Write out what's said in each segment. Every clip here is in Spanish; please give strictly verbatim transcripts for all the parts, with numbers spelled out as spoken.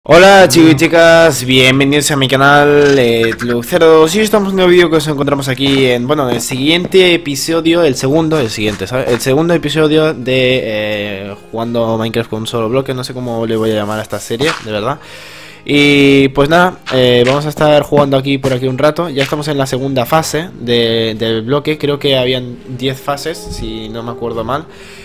Hola chicos y chicas, bienvenidos a mi canal eh, Tlu cero dos. Y hoy estamos en un nuevo vídeo que nos encontramos aquí en, bueno, en el siguiente episodio, el segundo, el siguiente, ¿sabes? El segundo episodio de eh, jugando Minecraft con un solo bloque, no sé cómo le voy a llamar a esta serie, de verdad. Y pues nada, eh, vamos a estar jugando aquí por aquí un rato. Ya estamos en la segunda fase de, del bloque, creo que habían diez fases, si no me acuerdo mal.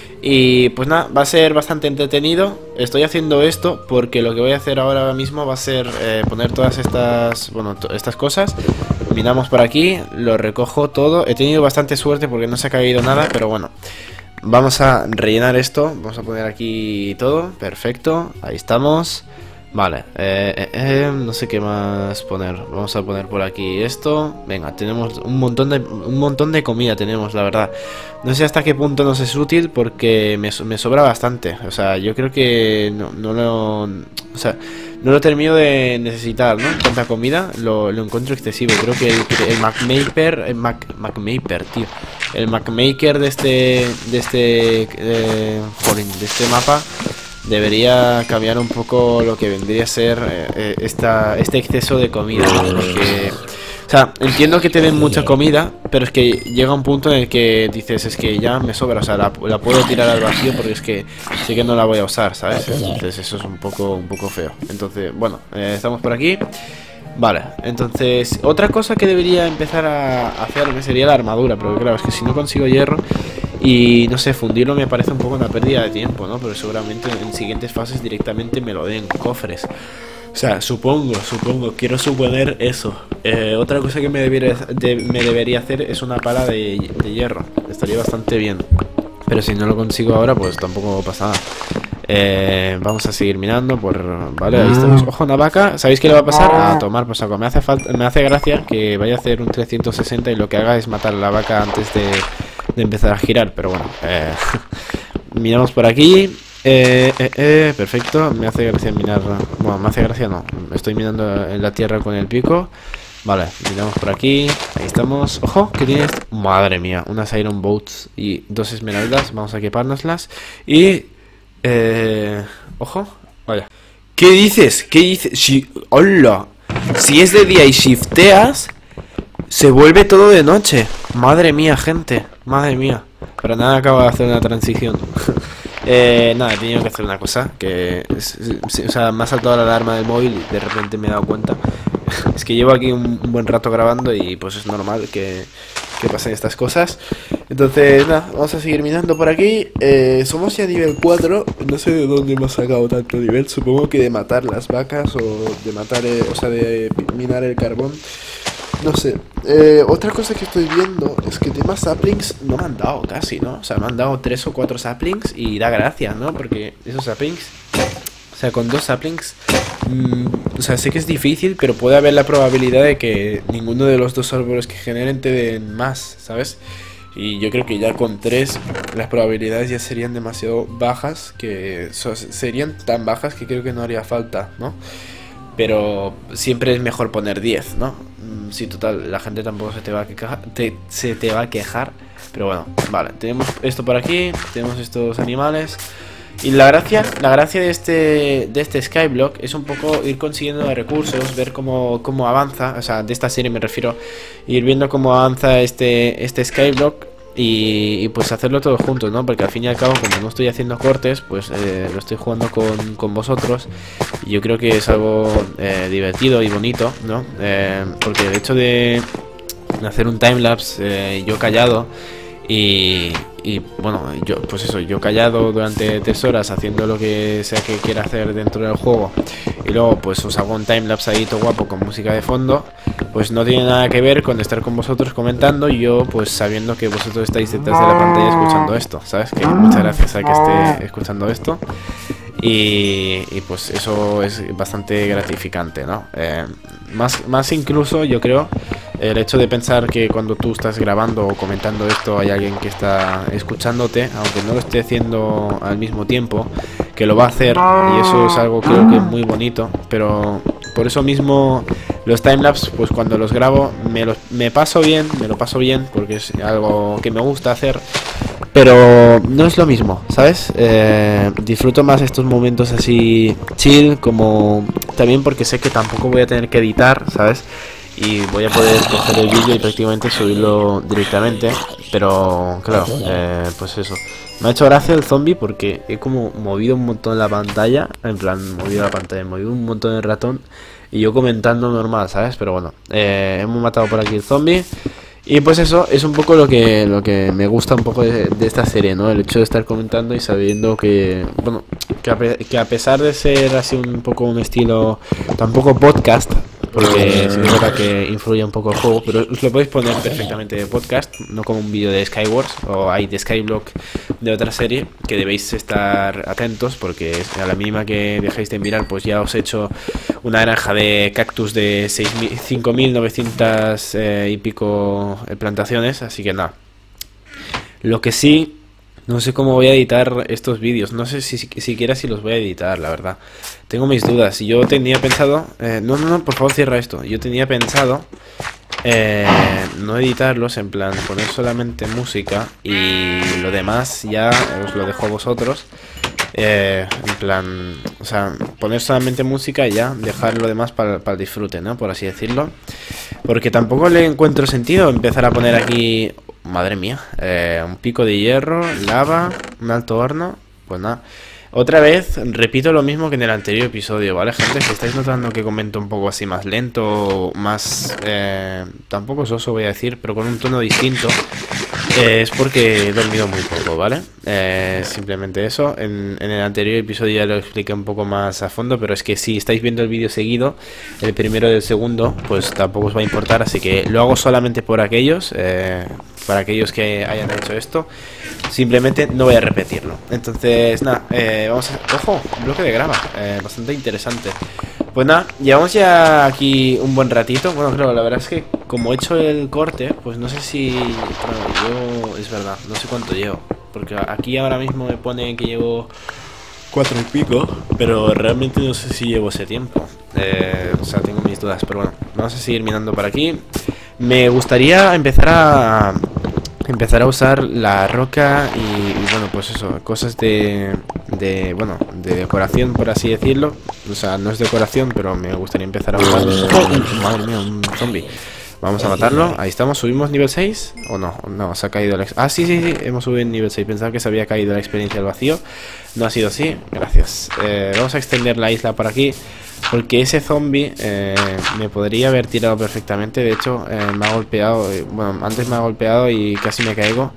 Y pues nada, va a ser bastante entretenido. Estoy haciendo esto porque lo que voy a hacer ahora mismo va a ser eh, poner todas estas, bueno, estas cosas. Minamos por aquí, lo recojo todo. He tenido bastante suerte porque no se ha caído nada, pero bueno. Vamos a rellenar esto, vamos a poner aquí todo, perfecto, ahí estamos. Vale, eh, eh, eh, no sé qué más poner. Vamos a poner por aquí esto. Venga, tenemos un montón de un montón de comida tenemos, la verdad. No sé hasta qué punto nos es útil porque me, me sobra bastante. O sea, yo creo que no, no lo, o sea, no lo termino de necesitar, ¿no? Tanta comida lo, lo encuentro excesivo. Creo que el, el MacMaper, el Mac, MacMaper, tío, el MacMaker de este, de este, eh, joder, de este mapa. Debería cambiar un poco lo que vendría a ser eh, esta, este exceso de comida, porque, o sea, entiendo que te den mucha comida, pero es que llega un punto en el que dices, es que ya me sobra, o sea, la, la puedo tirar al vacío porque es que sí que no la voy a usar, ¿sabes? Entonces eso es un poco, un poco feo. Entonces, bueno, eh, estamos por aquí. Vale, entonces, otra cosa que debería empezar a hacer sería la armadura, pero claro, es que si no consigo hierro y no sé, fundirlo me parece un poco una pérdida de tiempo, ¿no? Pero seguramente en siguientes fases directamente me lo den cofres. O sea, supongo, supongo, quiero suponer eso. Eh, otra cosa que me debería, de, me debería hacer es una pala de, de hierro. Estaría bastante bien. Pero si no lo consigo ahora, pues tampoco pasa nada. Eh, vamos a seguir mirando por... Vale, ahí estamos. Ojo, una vaca. ¿Sabéis qué le va a pasar? A tomar por saco. Me hace falta, me hace gracia que vaya a hacer un trescientos sesenta y lo que haga es matar a la vaca antes de, de empezar a girar. Pero bueno, eh, miramos por aquí. Eh, eh, eh, perfecto. Me hace gracia minar... Bueno, me hace gracia no. Estoy mirando en la tierra con el pico. Vale, miramos por aquí. Ahí estamos. Ojo, ¿qué tienes? Madre mía, unas Iron Boats y dos esmeraldas. Vamos a equipárnoslas. Y... Eh, ojo, vaya. ¿Qué dices? ¿Qué dices? Si, hola. Si es de día y shifteas, se vuelve todo de noche. Madre mía, gente. Madre mía. Pero nada, acabo de hacer una transición. eh, nada, he tenido que hacer una cosa. Que, es, es, o sea, me ha saltado la alarma del móvil y de repente me he dado cuenta. Es que llevo aquí un, un buen rato grabando y pues es normal que, que pasen estas cosas. Entonces, nada, vamos a seguir minando por aquí. eh, Somos ya nivel cuatro. No sé de dónde hemos sacado tanto nivel. Supongo que de matar las vacas o de matar, eh, o sea, de minar el carbón. No sé. eh, Otra cosa que estoy viendo es que temas saplings no me han dado casi, ¿no? O sea, me han dado tres o cuatro saplings y da gracia, ¿no? Porque esos saplings... O sea, con dos saplings, mmm, o sea, sé que es difícil, pero puede haber la probabilidad de que ninguno de los dos árboles que generen te den más, ¿sabes? Y yo creo que ya con tres las probabilidades ya serían demasiado bajas, que so, serían tan bajas que creo que no haría falta, ¿no? Pero siempre es mejor poner diez, ¿no? Mm, sí, total, la gente tampoco se te va a quejar, te, se te va a quejar, pero bueno, vale, tenemos esto por aquí, tenemos estos animales. Y la gracia, la gracia de este de este Skyblock es un poco ir consiguiendo recursos, ver cómo, cómo avanza, o sea, de esta serie me refiero, ir viendo cómo avanza este, este Skyblock y, y pues hacerlo todo juntos, ¿no? Porque al fin y al cabo, como no estoy haciendo cortes, pues eh, lo estoy jugando con, con vosotros y yo creo que es algo eh, divertido y bonito, ¿no? Eh, porque el hecho de hacer un timelapse eh, yo callado y... Y bueno, yo pues eso, yo callado durante tres horas haciendo lo que sea que quiera hacer dentro del juego. Y luego pues os hago un timelapse ahí todo guapo con música de fondo. Pues no tiene nada que ver con estar con vosotros comentando y yo pues sabiendo que vosotros estáis detrás de la pantalla escuchando esto, ¿sabes? Que muchas gracias a que esté escuchando esto. Y, y pues eso es bastante gratificante, ¿no? Eh, más, más incluso yo creo el hecho de pensar que cuando tú estás grabando o comentando esto hay alguien que está escuchándote, aunque no lo esté haciendo al mismo tiempo, que lo va a hacer, y eso es algo creo que es muy bonito. Pero por eso mismo los timelapse, pues cuando los grabo me, los, me paso bien, me lo paso bien porque es algo que me gusta hacer. Pero no es lo mismo, ¿sabes? Eh, disfruto más estos momentos así chill, como También porque sé que tampoco voy a tener que editar, ¿sabes? Y voy a poder coger el vídeo y prácticamente subirlo directamente. Pero, claro, eh, pues eso. Me ha hecho gracia el zombie porque he como movido un montón la pantalla. En plan, movido la pantalla, he movido un montón el ratón. Y yo comentando normal, ¿sabes? Pero bueno, eh, hemos matado por aquí el zombie. Y pues eso es un poco lo que lo que me gusta un poco de, de esta serie, ¿no? El hecho de estar comentando y sabiendo que, bueno, que a, pe que a pesar de ser así un poco un estilo, tampoco podcast, porque sí es verdad que influye un poco el juego, pero os lo podéis poner perfectamente de podcast, no como un vídeo de Skywars o hay de Skyblock de otra serie, que debéis estar atentos porque a la mínima que dejéis de mirar, pues ya os he hecho una granja de cactus de cinco mil novecientas eh, y pico plantaciones, así que nada. Lo que sí, no sé cómo voy a editar estos vídeos, no sé si siquiera si los voy a editar, la verdad. Tengo mis dudas. Yo tenía pensado... Eh, no, no, no, por favor cierra esto. Yo tenía pensado eh, no editarlos, en plan poner solamente música y lo demás ya os lo dejo a vosotros. Eh, en plan, o sea, poner solamente música y ya dejar lo demás para el disfrute, ¿no? Por así decirlo. Porque tampoco le encuentro sentido empezar a poner aquí... Madre mía, eh, un pico de hierro, lava, un alto horno. Pues nada, otra vez repito lo mismo que en el anterior episodio, ¿vale, gente? Si estáis notando que comento un poco así más lento, más... Eh, tampoco soso voy a decir, pero con un tono distinto, eh, es porque he dormido muy poco, ¿vale? Eh, simplemente eso. En, en el anterior episodio ya lo expliqué un poco más a fondo, pero es que si estáis viendo el vídeo seguido, el primero y el segundo, pues tampoco os va a importar, así que lo hago solamente por aquellos... Eh, para aquellos que hayan hecho esto, simplemente no voy a repetirlo. Entonces, nada, eh, vamos a... ¡Ojo! Un bloque de grava, eh, bastante interesante. Pues nada, llevamos ya aquí un buen ratito. Bueno, claro, la verdad es que como he hecho el corte, pues no sé si... Bueno, yo... Es verdad, no sé cuánto llevo, porque aquí ahora mismo me pone que llevo cuatro y pico, pero realmente no sé si llevo ese tiempo. Eh, o sea, tengo mis dudas, pero bueno, vamos a seguir mirando por aquí. Me gustaría empezar a empezar a usar la roca y, y bueno, pues eso, cosas de, de, bueno, de decoración, por así decirlo. O sea, no es decoración, pero me gustaría empezar a usar... ¡Oh! Madre mía, un zombie. Vamos a matarlo, ahí estamos, ¿subimos nivel seis? ¿O no? No, se ha caído el... Ah, sí, sí, sí, hemos subido en nivel seis. Pensaba que se había caído la experiencia del vacío. No ha sido así, gracias. eh, Vamos a extender la isla por aquí, porque ese zombie eh, me podría haber tirado perfectamente. De hecho, eh, me ha golpeado, eh, bueno, antes me ha golpeado y casi me caigo.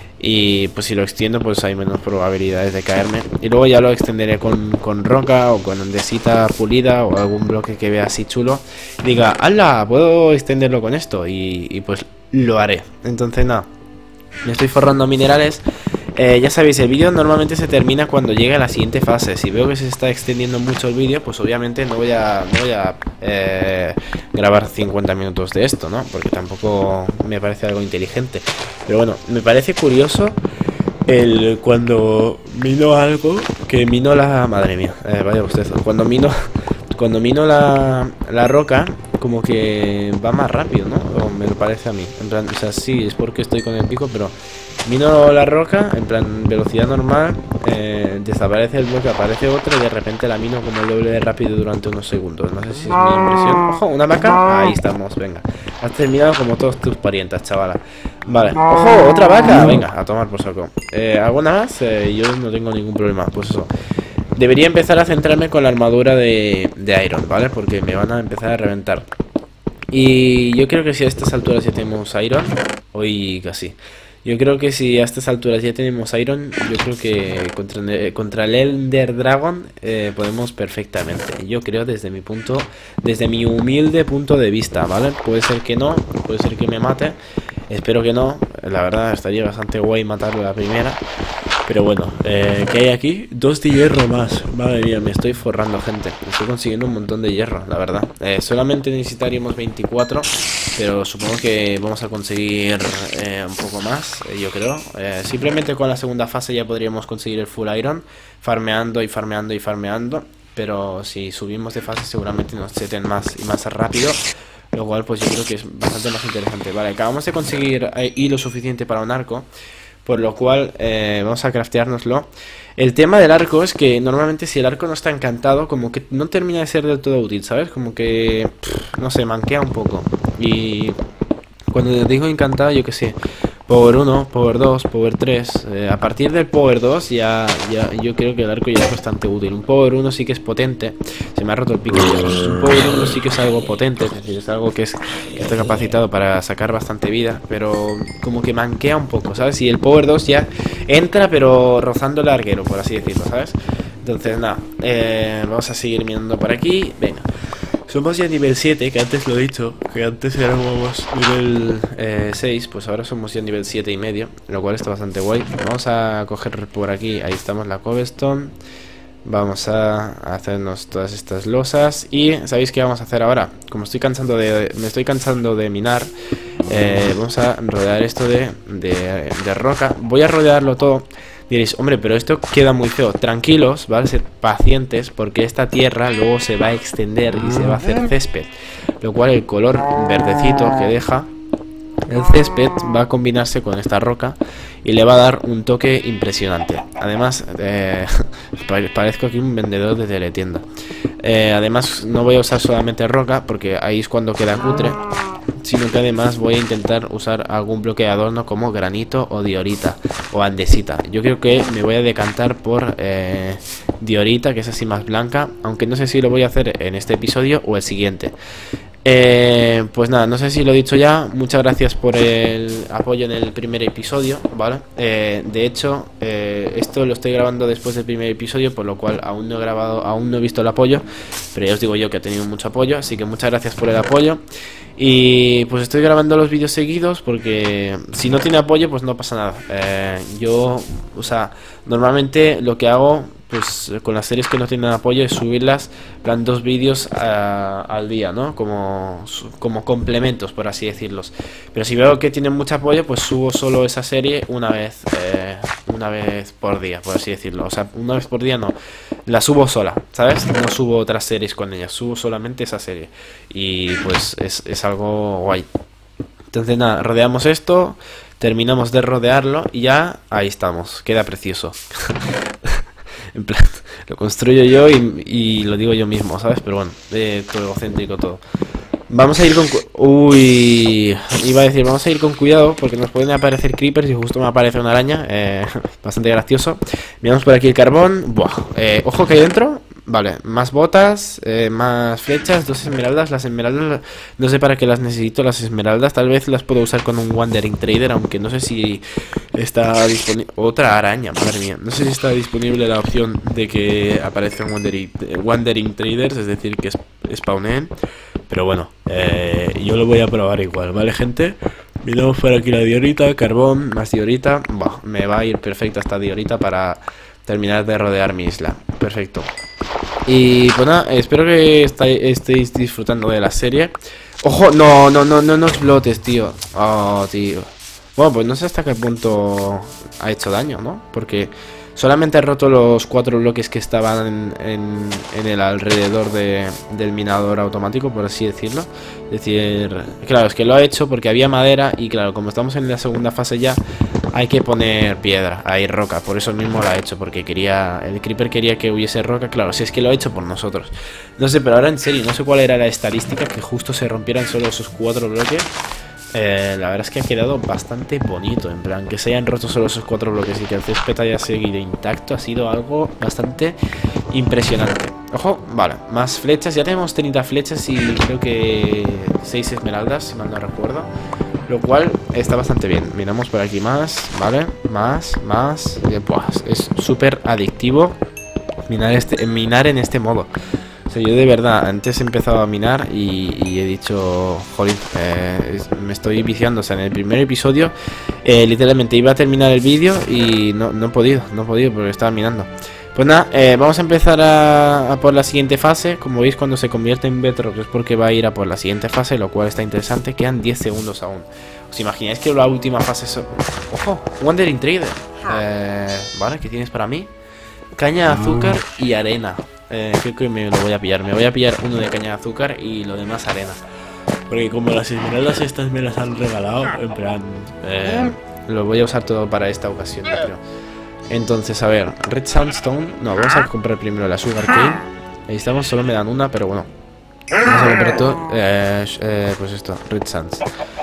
Y pues si lo extiendo, pues hay menos probabilidades de caerme. Y luego ya lo extenderé con, con roca o con andesita pulida o algún bloque que vea así chulo. Y diga, ¡hala! Puedo extenderlo con esto. Y, y pues lo haré. Entonces nada, me estoy forrando minerales. Eh, ya sabéis, el vídeo normalmente se termina cuando llega a la siguiente fase. Si veo que se está extendiendo mucho el vídeo, pues obviamente no voy a, no voy a eh, grabar cincuenta minutos de esto, ¿no? Porque tampoco me parece algo inteligente. Pero bueno, me parece curioso el cuando mino algo, que mino la... Madre mía, eh, vaya usted. Cuando mino, cuando mino la, la roca, como que va más rápido, ¿no? O me lo parece a mí. En plan, o sea, sí, es porque estoy con el pico, pero... Mino la roca, en plan velocidad normal, eh, desaparece el bloque, aparece otro y de repente la mino como el doble de rápido durante unos segundos. No sé si es mi impresión. ¡Ojo! ¿Una vaca? Ahí estamos, venga. Has terminado como todos tus parientas, chavala. Vale. ¡Ojo! ¿Otra vaca? Venga, a tomar por saco. Eh, ¿Alguna más? Eh, yo no tengo ningún problema. Pues eso. Debería empezar a centrarme con la armadura de, de Iron, ¿vale? Porque me van a empezar a reventar. Y yo creo que si a estas alturas ya tenemos Iron, hoy casi... Yo creo que si a estas alturas ya tenemos Iron, yo creo que contra, contra el Ender Dragon eh, podemos perfectamente. Yo creo desde mi punto, desde mi humilde punto de vista, ¿vale? Puede ser que no, puede ser que me mate. Espero que no, la verdad estaría bastante guay matarlo a la primera. Pero bueno, eh, ¿qué hay aquí? Dos de hierro más. Madre mía, me estoy forrando, gente. Estoy consiguiendo un montón de hierro, la verdad. eh, Solamente necesitaríamos veinticuatro, pero supongo que vamos a conseguir eh, un poco más, eh, yo creo. eh, Simplemente con la segunda fase ya podríamos conseguir el full iron, farmeando y farmeando y farmeando. Pero si subimos de fase seguramente nos seten más y más rápido, lo cual pues yo creo que es bastante más interesante. Vale, acabamos de conseguir eh, hilo suficiente para un arco. por lo cual eh, vamos a crafteárnoslo. El tema del arco es que normalmente si el arco no está encantado, como que no termina de ser del todo útil, ¿sabes? Como que, pff, no sé, manquea un poco. Y cuando digo encantado, yo qué sé, Power uno, Power dos, Power tres, eh, a partir del Power dos ya, ya yo creo que el arco ya es bastante útil. Un Power uno sí que es potente. Se me ha roto el pico. Un Power uno sí que es algo potente, es decir, es algo que, es, que está capacitado para sacar bastante vida, pero como que manquea un poco, ¿sabes? Y el Power dos ya entra, pero rozando el arquero, por así decirlo, ¿sabes? Entonces, nada, eh, vamos a seguir mirando por aquí. Venga. Somos ya nivel siete, que antes lo he dicho, que antes éramos nivel eh, seis, pues ahora somos ya nivel siete y medio, lo cual está bastante guay. Vamos a coger por aquí, ahí estamos la cobblestone. Vamos a hacernos todas estas losas. Y ¿sabéis qué vamos a hacer ahora? Como estoy cansando de, me estoy cansando de minar, eh, vamos a rodear esto de, de, de roca. Voy a rodearlo todo. Diréis, hombre, pero esto queda muy feo. Tranquilos, ¿vale? Sed pacientes, porque esta tierra luego se va a extender y se va a hacer césped. Lo cual el color verdecito que deja el césped va a combinarse con esta roca y le va a dar un toque impresionante. Además, eh, parezco aquí un vendedor de teletienda. Eh, además, no voy a usar solamente roca, porque ahí es cuando queda cutre, sino que además voy a intentar usar algún bloque de adorno como granito o diorita o andesita. Yo creo que me voy a decantar por eh, diorita, que es así más blanca, aunque no sé si lo voy a hacer en este episodio o el siguiente. Eh, pues nada, no sé si lo he dicho ya. Muchas gracias por el apoyo en el primer episodio, ¿vale? Eh, de hecho, eh, esto lo estoy grabando después del primer episodio, por lo cual aún no he grabado, aún no he visto el apoyo, pero ya os digo yo que ha tenido mucho apoyo, así que muchas gracias por el apoyo. Y pues estoy grabando los vídeos seguidos porque si no tiene apoyo pues no pasa nada. eh, Yo, o sea, normalmente lo que hago pues con las series que no tienen apoyo es subirlas, plan dos vídeos a, al día, ¿no? Como, como complementos, por así decirlos. Pero si veo que tienen mucho apoyo, pues subo solo esa serie una vez, eh, una vez por día, por así decirlo. O sea, una vez por día no, la subo sola, ¿sabes? No subo otras series con ella, subo solamente esa serie. Y pues es, es algo guay. Entonces nada, rodeamos esto, terminamos de rodearlo y ya ahí estamos, queda precioso. En plan, lo construyo yo y, y lo digo yo mismo, ¿sabes? Pero bueno, eh, todo egocéntrico todo. Vamos a ir con... Uy, iba a decir, vamos a ir con cuidado porque nos pueden aparecer creepers y justo me aparece una araña. eh, Bastante gracioso. Miramos por aquí el carbón. Buah, eh, ojo que hay dentro. Vale, más botas, eh, más flechas, dos esmeraldas. Las esmeraldas, no sé para qué las necesito las esmeraldas. Tal vez las puedo usar con un Wandering Trader, aunque no sé si está disponible. Otra araña, madre mía. No sé si está disponible la opción de que aparezcan Wandering, Wandering Traders, es decir, que spawnen. Pero bueno, eh, yo lo voy a probar igual, ¿vale, gente? Miramos por aquí la diorita, carbón, más diorita. Bah, me va a ir perfecta esta diorita para terminar de rodear mi isla. Perfecto. Y pues nada, espero que estéis disfrutando de la serie. ¡Ojo! No, no, no, no, no explotes, tío. Oh, tío. Bueno, pues no sé hasta qué punto ha hecho daño, ¿no? Porque solamente he roto los cuatro bloques que estaban en, en, en el alrededor de, del minador automático, por así decirlo. Es decir, claro, es que lo ha hecho porque había madera y claro, como estamos en la segunda fase ya, hay que poner piedra, hay roca. Por eso mismo lo ha hecho, porque quería, el creeper quería que hubiese roca. Claro, si es que lo ha hecho por nosotros. No sé, pero ahora en serio, no sé cuál era la estadística, que justo se rompieran solo esos cuatro bloques. Eh, la verdad es que ha quedado bastante bonito. En plan, que se hayan roto solo esos cuatro bloques y que el césped haya seguido intacto ha sido algo bastante impresionante. Ojo, vale, más flechas. Ya tenemos treinta flechas y creo que seis esmeraldas, si mal no recuerdo. Lo cual está bastante bien. Miramos por aquí más, ¿vale? Más, más. Eh, buah, es súper adictivo minar, este, minar en este modo. O sea, yo de verdad, antes he empezado a minar y, y he dicho, jolín, eh, me estoy viciando. O sea, en el primer episodio, eh, literalmente iba a terminar el vídeo y no, no he podido, no he podido porque estaba minando. Pues nada, eh, vamos a empezar a, a por la siguiente fase. Como veis, cuando se convierte en Bedrock es porque va a ir a por la siguiente fase, lo cual está interesante. Quedan diez segundos aún. ¿Os imagináis que la última fase es... ¡Ojo! Wandering Trader. Eh, vale, ¿qué tienes para mí? Caña de azúcar y arena. Eh, creo que me lo voy a pillar. Me voy a pillar uno de caña de azúcar y lo demás arena. Porque como las esmeraldas estas me las han regalado, en plan... Eh, lo voy a usar todo para esta ocasión, yo creo. Entonces, a ver, Red Sandstone. No, vamos a comprar primero la Sugar Cane. Ahí estamos, solo me dan una, pero bueno. Vamos a comprar todo. Eh, eh, pues esto, Red Sands.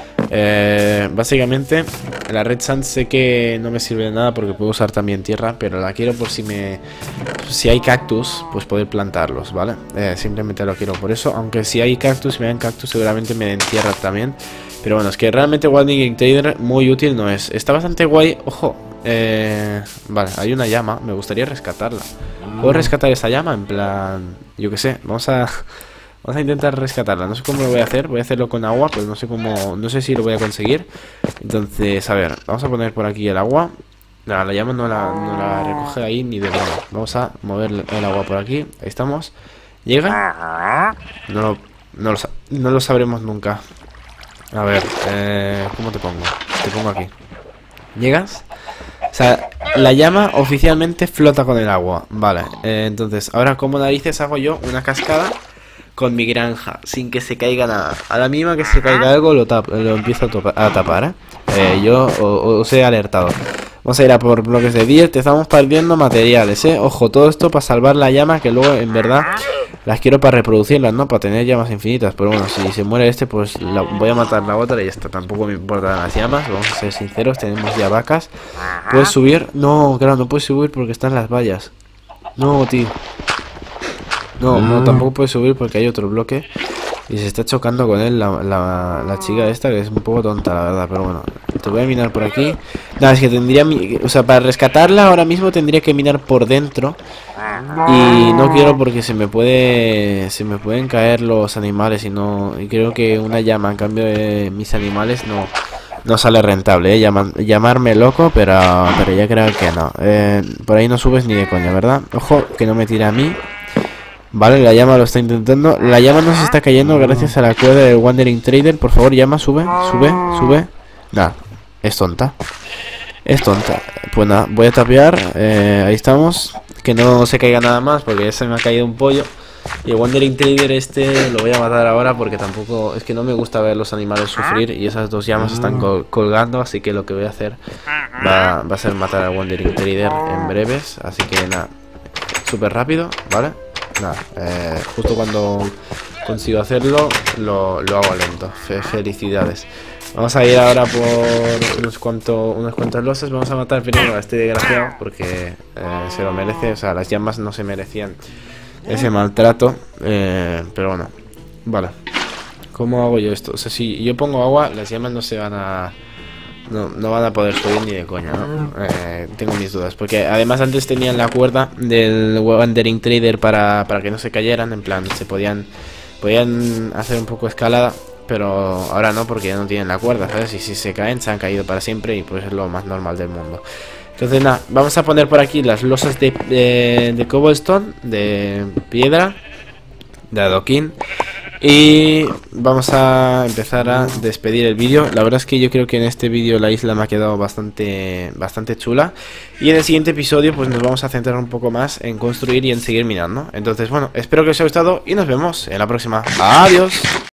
Eh, básicamente, la Red Sands sé que no me sirve de nada porque puedo usar también tierra, pero la quiero por si me. Si hay cactus, pues poder plantarlos, ¿vale? Eh, simplemente lo quiero por eso. Aunque si hay cactus, si me dan cactus, seguramente me den tierra también. Pero bueno, es que realmente Wandering Trader muy útil no es. Está bastante guay. Ojo. Eh, vale, hay una llama. Me gustaría rescatarla. ¿Puedo rescatar esa llama? En plan... Yo qué sé. Vamos a... Vamos a intentar rescatarla. No sé cómo lo voy a hacer. Voy a hacerlo con agua. Pues no sé cómo... No sé si lo voy a conseguir. Entonces, a ver. Vamos a poner por aquí el agua. No, la llama no la, no la recoge ahí ni de broma. Vamos a mover el agua por aquí. Ahí estamos. ¿Llega? No lo, no lo, no lo sabremos nunca. A ver, eh, ¿cómo te pongo? Te pongo aquí. ¿Llegas? O sea, la llama oficialmente flota con el agua. Vale, eh, entonces, ahora como narices hago yo una cascada con mi granja, sin que se caiga nada. A la mínima que se caiga algo, lo, tap lo empiezo a, a tapar, ¿eh? eh yo os he alertado. Vamos a ir a por bloques de diez. Te estamos perdiendo materiales, ¿eh? Ojo, todo esto para salvar la llama, que luego, en verdad, las quiero para reproducirlas, ¿no? Para tener llamas infinitas. Pero bueno, si se muere este, pues la, voy a matar la otra y ya está. Tampoco me importan las llamas. Vamos a ser sinceros, tenemos ya vacas. ¿Puedes subir? No, claro, no puedes subir porque están las vallas. No, tío. No, no, tampoco puedes subir porque hay otro bloque. Y se está chocando con él la, la, la chica esta, que es un poco tonta, la verdad. Pero bueno, te voy a minar por aquí. Nada, es que tendría... O sea, para rescatarla ahora mismo tendría que minar por dentro. Y no quiero porque se me puede... Se me pueden caer los animales y no... Y creo que una llama en cambio de mis animales no... No sale rentable, ¿eh? Llama, llamarme loco, pero, pero ya creo que no. Eh, por ahí no subes ni de coña, ¿verdad? Ojo, que no me tire a mí. Vale, la llama lo está intentando. La llama no se está cayendo gracias a la cuerda del Wandering Trader. Por favor, llama, sube, sube, sube. Nada, es tonta. Es tonta. Pues nada, voy a tapear. Eh, ahí estamos. Que no se caiga nada más porque ya se me ha caído un pollo. Y el Wandering Trader este lo voy a matar ahora porque tampoco... Es que no me gusta ver los animales sufrir. Y esas dos llamas están col colgando. Así que lo que voy a hacer va, va a ser matar al Wandering Trader en breves. Así que nada, súper rápido, ¿vale? Nada, eh, justo cuando consigo hacerlo, lo, lo hago lento. Fe felicidades. Vamos a ir ahora por unos, cuanto, unos cuantos losses. Vamos a matar primero a este desgraciado porque eh, se lo merece. O sea, las llamas no se merecían ese maltrato. Eh, pero bueno, vale. ¿Cómo hago yo esto? O sea, si yo pongo agua, las llamas no se van a... No, no van a poder subir ni de coña, ¿no? Eh, tengo mis dudas. Porque además antes tenían la cuerda del Wandering Trader para, para que no se cayeran. En plan, se podían podían hacer un poco escalada. Pero ahora no, porque ya no tienen la cuerda, ¿sabes? Y si se caen, se han caído para siempre. Y pues es lo más normal del mundo. Entonces nada, vamos a poner por aquí las losas de, de, de cobblestone, de piedra, de adoquín. Y vamos a empezar a despedir el vídeo. La verdad es que yo creo que en este vídeo la isla me ha quedado bastante bastante chula. Y en el siguiente episodio pues nos vamos a centrar un poco más en construir y en seguir minando. Entonces bueno, espero que os haya gustado y nos vemos en la próxima. Adiós.